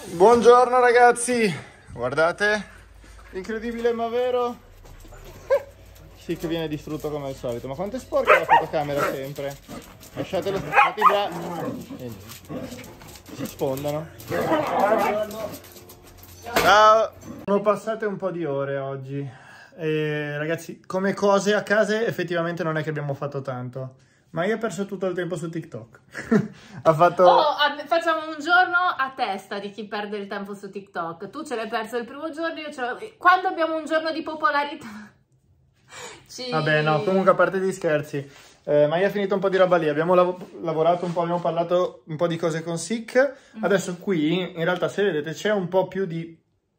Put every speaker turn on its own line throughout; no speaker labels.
Buongiorno ragazzi, guardate, incredibile ma vero? Sì che viene distrutto come al solito, ma quanto è sporca la fotocamera sempre? Lasciatelo, fate i bracci, si sfondano. Ciao! Sono passate un po' di ore oggi e ragazzi, come cose a casa effettivamente non è che abbiamo fatto tanto. Ma io ho perso tutto il tempo su TikTok.
Facciamo un giorno a testa di chi perde il tempo su TikTok. Tu ce l'hai perso il primo giorno, io ce l'ho... Quando abbiamo un giorno di popolarità...
Vabbè, no, comunque a parte gli scherzi. Ma io ho finito un po' di roba lì. Abbiamo lavorato un po', abbiamo parlato un po' di cose con Sick. Adesso qui, in realtà, se vedete, c'è un po' più di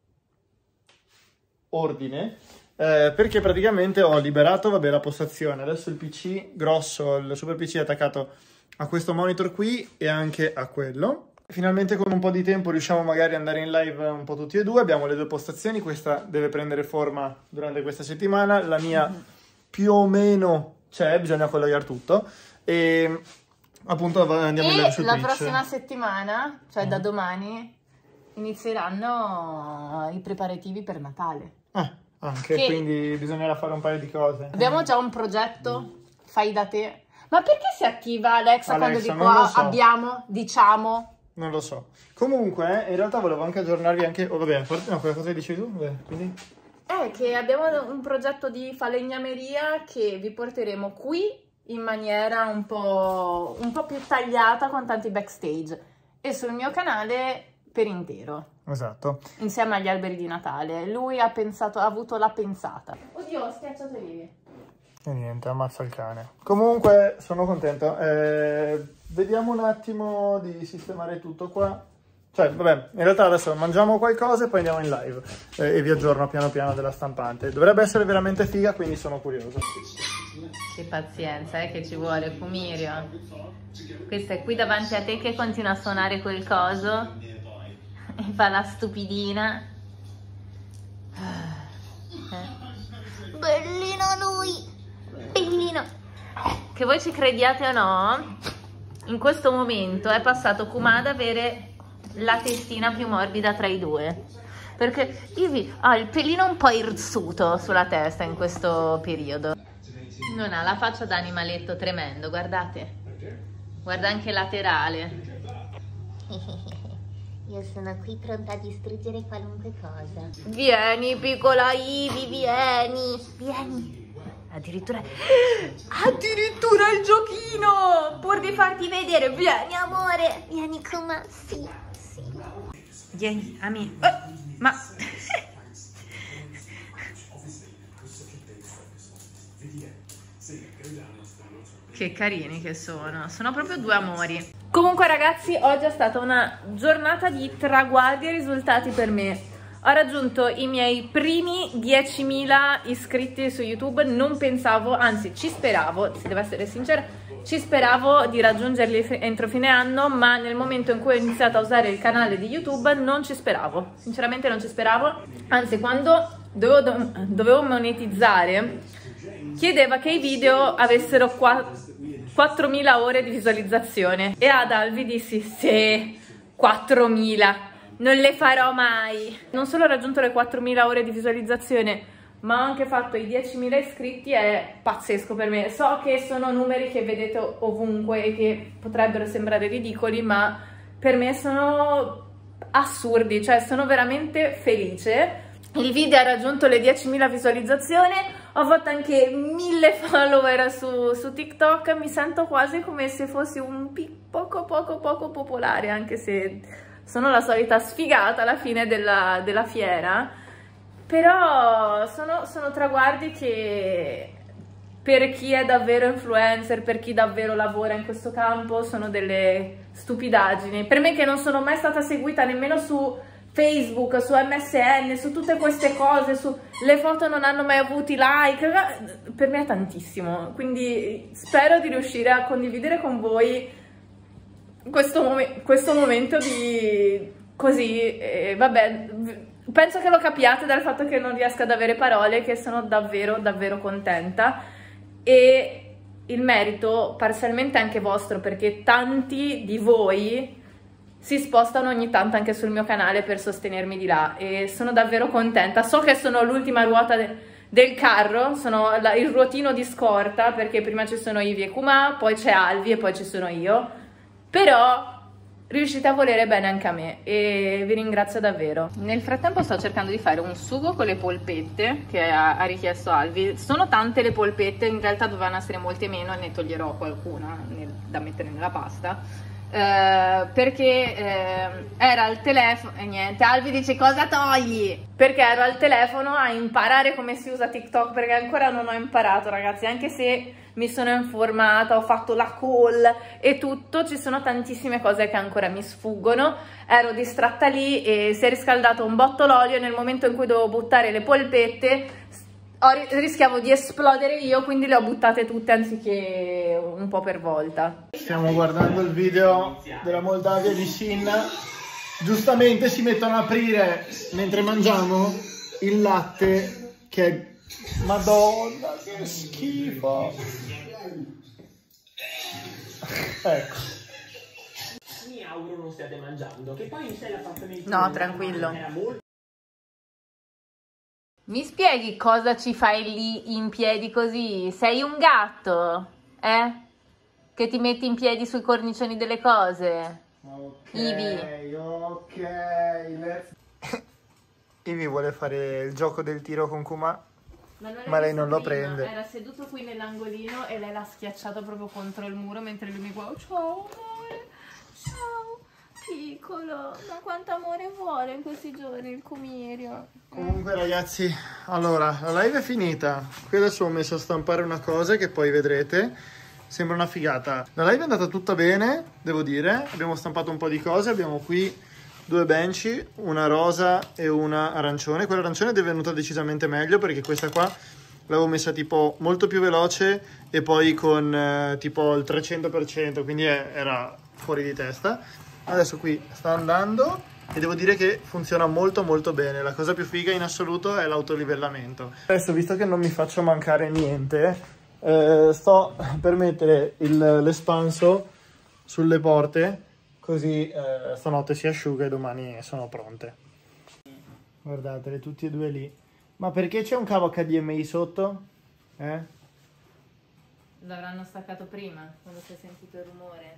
ordine. Perché praticamente ho liberato, vabbè, la postazione. Adesso il PC grosso, il super PC è attaccato a questo monitor qui e anche a quello. Finalmente con un po' di tempo riusciamo magari ad andare in live un po' tutti e due. Abbiamo le due postazioni, questa deve prendere forma durante questa settimana, la mia più o meno c'è, bisogna collegare tutto. E appunto andiamo in live su Twitch.
La prossima settimana, cioè da domani, inizieranno i preparativi per Natale.
Anche, quindi bisognerà fare un paio di cose.
Abbiamo già un progetto, fai da te. Ma perché si attiva Alexa quando di qua diciamo?
Non lo so. Comunque, in realtà volevo anche aggiornarvi anche... Oh, vabbè, no, quella cosa che dicevi tu? Vabbè, quindi...
che abbiamo un progetto di falegnameria che vi porteremo qui in maniera un po' più tagliata con tanti backstage. E sul mio canale... per intero.
Esatto.
Insieme agli alberi di Natale. Lui ha avuto la pensata. Oddio, ho schiacciato lì.
E niente, ammazza il cane. Comunque, sono contento. Vediamo un attimo di sistemare tutto qua. Cioè, vabbè, in realtà adesso mangiamo qualcosa e poi andiamo in live. E vi aggiorno piano piano della stampante. Dovrebbe essere veramente figa, quindi sono curioso.
Che pazienza, che ci vuole, Fumirio. Questo è qui davanti a te che continua a suonare quel coso. E fa la stupidina. Bellino lui, bellino. Che voi ci crediate o no, in questo momento è passato Kumada ad avere la testina più morbida tra i due, perché Ivy ha il pelino un po' irsuto sulla testa in questo periodo. Non ha la faccia da animaletto tremendo, guardate, guarda anche laterale.
Io sono qui pronta a distruggere qualunque cosa.
Vieni, piccola Ivy, vieni. Addirittura il giochino, pur di farti vedere. Vieni, amore.
Vieni con me, sì.
Vieni, Ami. Ma... Che carini che sono proprio due amori. Comunque ragazzi, oggi è stata una giornata di traguardi e risultati per me. Ho raggiunto i miei primi 10.000 iscritti su YouTube, non pensavo, anzi ci speravo, se devo essere sincera, ci speravo di raggiungerli entro fine anno, ma nel momento in cui ho iniziato a usare il canale di YouTube non ci speravo, sinceramente non ci speravo, anzi quando dovevo monetizzare chiedeva che i video avessero 4.000 ore di visualizzazione e ad Alvi dissi sì, 4.000, non le farò mai. Non solo ho raggiunto le 4.000 ore di visualizzazione, ma ho anche fatto i 10.000 iscritti, è pazzesco per me. So che sono numeri che vedete ovunque e che potrebbero sembrare ridicoli, ma per me sono assurdi, cioè sono veramente felice. Il video ha raggiunto le 10.000 visualizzazioni, ho fatto anche 1.000 follower su TikTok, mi sento quasi come se fossi un poco popolare, anche se sono la solita sfigata alla fine della fiera, però sono traguardi che per chi è davvero influencer, per chi davvero lavora in questo campo, sono delle stupidaggini. Per me che non sono mai stata seguita nemmeno su Facebook, su MSN, su tutte queste cose, le foto non hanno mai avuto i like, per me è tantissimo, quindi spero di riuscire a condividere con voi questo momento di così, vabbè, penso che lo capiate dal fatto che non riesco ad avere parole, che sono davvero contenta, e il merito parzialmente anche vostro, perché tanti di voi si spostano ogni tanto anche sul mio canale per sostenermi di là e sono davvero contenta. So che sono l'ultima ruota del carro, sono il ruotino di scorta, perché prima ci sono Ivi e Kuma, poi c'è Alvi e poi ci sono io, però riuscite a volere bene anche a me e vi ringrazio davvero. Nel frattempo sto cercando di fare un sugo con le polpette che ha richiesto Alvi. Sono tante le polpette, in realtà dovevano essere molte meno e ne toglierò qualcuna da mettere nella pasta. Perché era al telefono e niente, Alvi dice cosa togli? Perché ero al telefono a imparare come si usa TikTok, perché ancora non ho imparato, ragazzi, anche se mi sono informata, ho fatto la call e tutto, ci sono tantissime cose che ancora mi sfuggono. Ero distratta lì e si è riscaldato un botto l'olio e nel momento in cui dovevo buttare le polpette rischiavo di esplodere io, quindi le ho buttate tutte anziché un po' per volta.
Stiamo guardando il video della Moldavia di Shin. Giustamente si mettono a aprire mentre mangiamo il latte che è... Madonna, che schifo! Ecco.
Mi auguro non stiate mangiando, che poi in sé l'appartamento...
No, tranquillo. Mi spieghi cosa ci fai lì in piedi così? Sei un gatto? Che ti metti in piedi sui cornicioni delle cose?
Ok,
Ivi.
ok. Ivi vuole fare il gioco del tiro con Kuma, ma lei non lo prende.
Era seduto qui nell'angolino e lei l'ha schiacciato proprio contro il muro mentre lui mi guarda. Ciao amore, ciao piccolo, ma quanto amore vuole in questi giorni il Kumirio?
Comunque ragazzi, allora, la live è finita. Qui adesso ho messo a stampare una cosa che poi vedrete. Sembra una figata. La live è andata tutta bene, devo dire. Abbiamo stampato un po' di cose. Abbiamo qui due benci, una rosa e una arancione. Quella arancione è venuta decisamente meglio perché questa qua l'avevo messa tipo molto più veloce e poi con tipo il 300%, quindi era fuori di testa. Adesso qui sta andando e devo dire che funziona molto molto bene. La cosa più figa in assoluto è l'autolivellamento. Adesso, visto che non mi faccio mancare niente, sto per mettere l'espanso sulle porte, così stanotte si asciuga e domani sono pronte. Guardatele, tutti e due lì. Ma perché c'è un cavo HDMI sotto?
L'avranno staccato prima, quando si è sentito il rumore.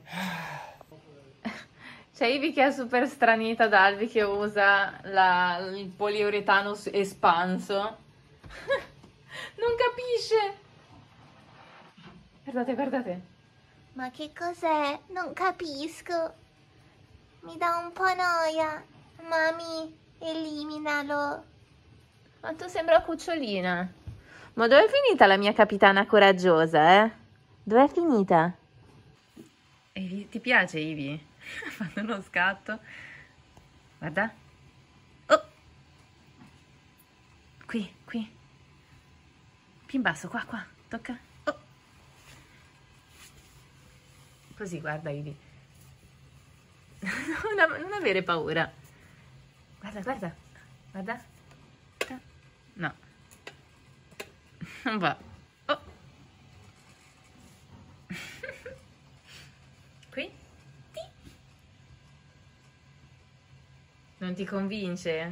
C'è Ivi che è super stranita ad Alvi che usa il poliuretano espanso. Non capisce. Guardate, guardate.
Ma che cos'è? Non capisco. Mi dà un po' noia. Mami, eliminalo.
Ma tu sembra cucciolina. Ma dov'è finita la mia capitana coraggiosa, Dov'è finita? Ti piace, Ivi? Ha fatto uno scatto. Guarda. Oh! Qui, qui. Più in basso, qua, qua. Tocca. Oh! Così, guarda, Ivi. Non avere paura. Guarda, guarda. Guarda. No. Non va. Oh! Qui. Non ti convince?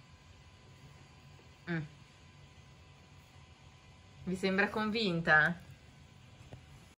Mi sembra convinta?